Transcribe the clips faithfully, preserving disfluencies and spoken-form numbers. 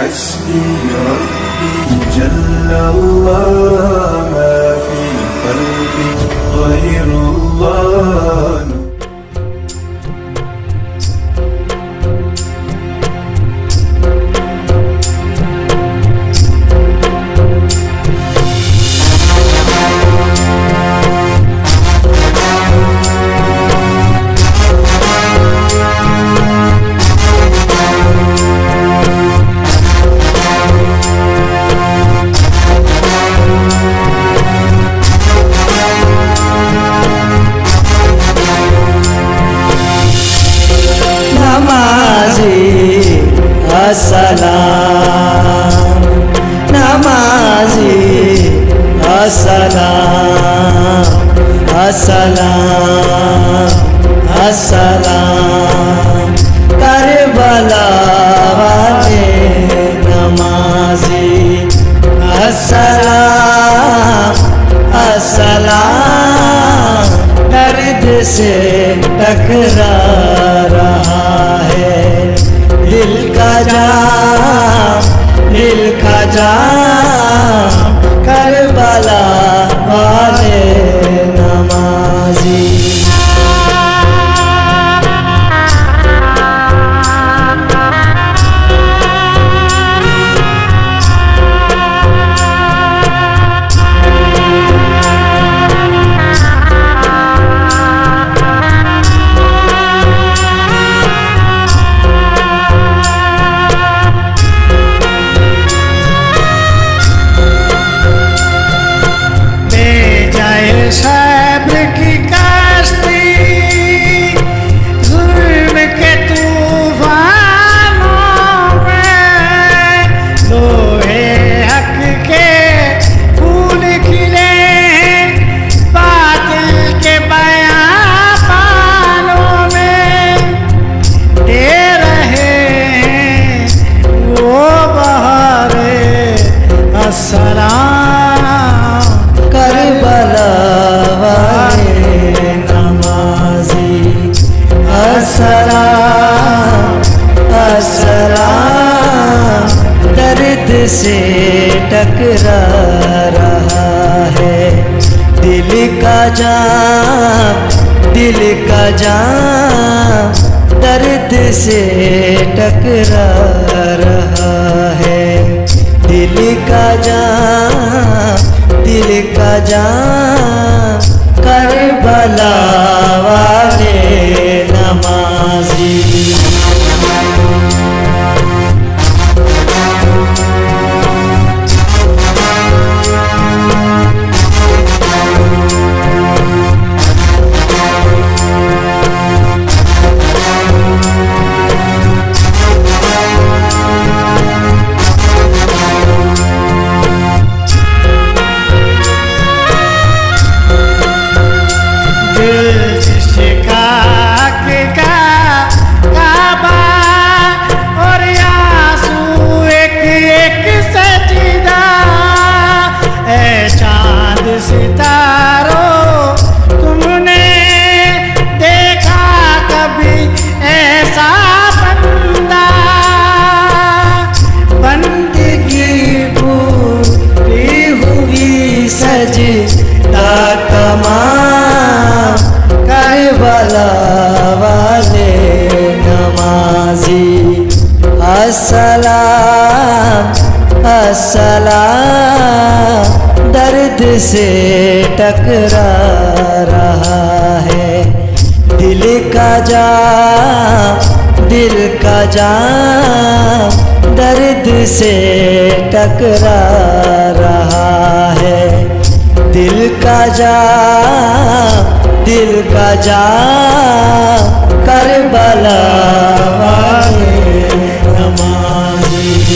حسبي ربي جل الله ما في قلبي غير الله. अस्सलाम नमाज़ी अस्सलाम अस्सलाम अस्सलाम करबला वाले नमाज़ी अस्सलाम अस्सलाम दर्द से टकरा रहा है दिल का जाम दिल का जाम करबला वाले नमाज़ी। सब्र की कश्ती जुल्म के तूफानों में लोहे हक के फूल खिले बातिल के बयां पानों में दे रहे वो बहारे अस्सलाम करबला वाले नमाज़ी अस्सलाम अस्सलाम दर्द से टकरा रहा है दिल का जाम दिल का जाम दर्द से टकरा रहा है दिल का जाम दिल का जाम करबला वाले नमाज़ी। सितारों तुमने देखा कभी ऐसा बंदा बंदगी पूरी हुई सजदा तमाम करबला वाले नमाज़ी अस्सलाम अस्सलाम दर्द से टकरा रहा है दिल का जाम दिल का जाम दर्द से टकरा रहा है दिल का जाम दिल का जाम करबला वाले नमाज़ी।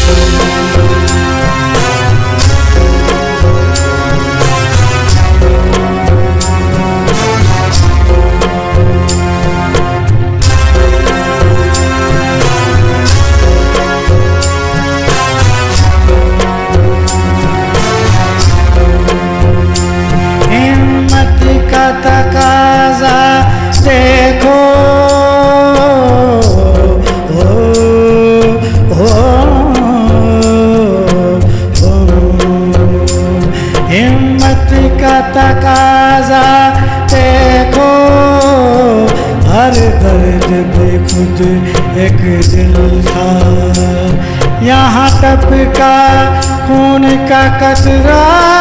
तकाज़ा देखो ओ, ओ, ओ, खुद एक दिल था। यहाँ तप का खून का कतरा,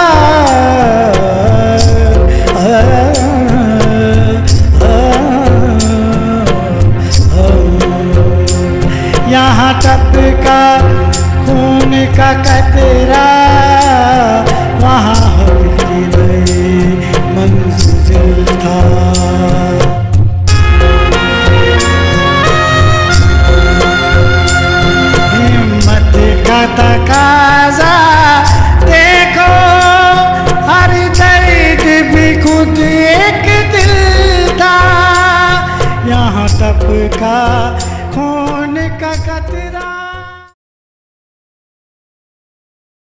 यहाँ तप का खून का कतरा, वहाँ हक की नई मंजिल था। हिम्मत का तकाजा देखो, हर दर्द भी खुद एक दिल था। यहाँ तप का